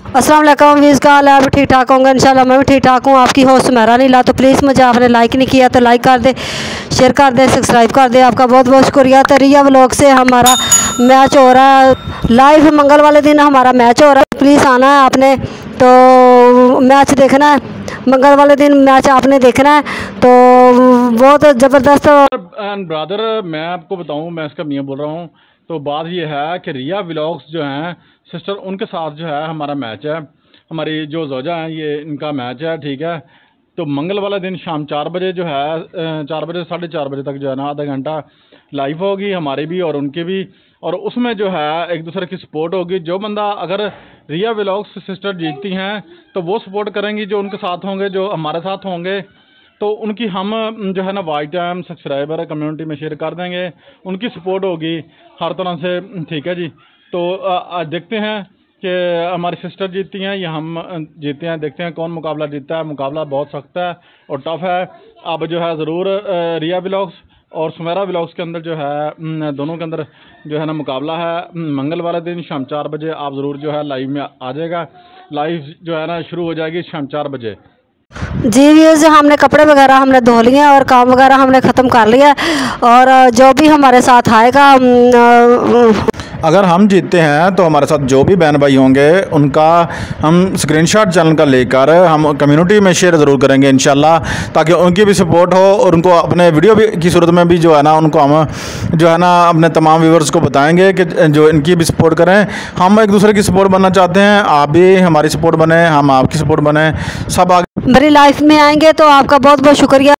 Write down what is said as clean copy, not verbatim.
अस्सलाम वालेकुम वीज़ का हाल है। आप ठीक ठाक होंगे इंशाल्लाह। मैं भी ठीक ठाक हूँ। आपकी होस्ट सुमेरा नीला। तो प्लीज़ मुझे आपने लाइक नहीं किया तो लाइक कर दे, शेयर कर दे, सब्सक्राइब कर दे। आपका बहुत बहुत शुक्रिया। तो रिया व्लॉग से हमारा मैच हो रहा है लाइव, मंगल वाले दिन हमारा मैच हो रहा है। प्लीज़ आना है आपने, तो मैच देखना है। मंगल वाले दिन मैच आपने देखना है, तो बहुत ज़बरदस्त। एंड ब्रदर, मैं आपको बताऊं, मैं इसका मियाँ बोल रहा हूं। तो बात ये है कि रिया व्लॉग्स जो हैं सिस्टर, उनके साथ जो है हमारा मैच है। हमारी जो जोजा हैं ये इनका मैच है, ठीक है। तो मंगल वाला दिन शाम 4 बजे जो है 4 बजे 4:30 बजे तक जो है ना आधा घंटा लाइव होगी, हमारी भी और उनकी भी। और उसमें जो है एक दूसरे की सपोर्ट होगी। जो बंदा अगर रिया व्लॉग्स सिस्टर जीतती हैं तो वो सपोर्ट करेंगी जो उनके साथ होंगे, जो हमारे साथ होंगे। तो उनकी हम जो है ना वाइट टाइम सब्सक्राइबर कम्युनिटी में शेयर कर देंगे। उनकी सपोर्ट होगी हर तरह से, ठीक है जी। तो आज देखते हैं कि हमारी सिस्टर जीतती हैं या हम जीतते हैं। देखते हैं कौन मुकाबला जीतता है। मुकाबला बहुत सख्त है और टफ है। अब जो है ज़रूर रिया व्लॉग्स और सुमेरा व्लॉग्स के अंदर जो है दोनों के अंदर जो है ना मुकाबला है। मंगल वाले दिन शाम 4 बजे आप ज़रूर जो है लाइव में आ जाएगा। लाइव जो है ना शुरू हो जाएगी शाम 4 बजे। जी व्यूज़, हमने कपड़े वगैरह हमने धो लिए और काम वगैरह हमने ख़त्म कर लिया। और जो भी हमारे साथ आएगा, अगर हम जीतते हैं तो हमारे साथ जो भी बहन भाई होंगे उनका हम स्क्रीनशॉट चैनल का लेकर हम कम्युनिटी में शेयर ज़रूर करेंगे इंशाल्लाह, ताकि उनकी भी सपोर्ट हो और उनको अपने वीडियो भी की सूरत में भी जो है ना उनको हम जो है ना अपने तमाम व्यूवर्स को बताएंगे कि जो इनकी भी सपोर्ट करें। हम एक दूसरे की सपोर्ट बनना चाहते हैं, आप भी हमारी सपोर्ट बने, हम आपकी सपोर्ट बने, सब आगे मेरी लाइफ में आएंगे। तो आपका बहुत बहुत शुक्रिया।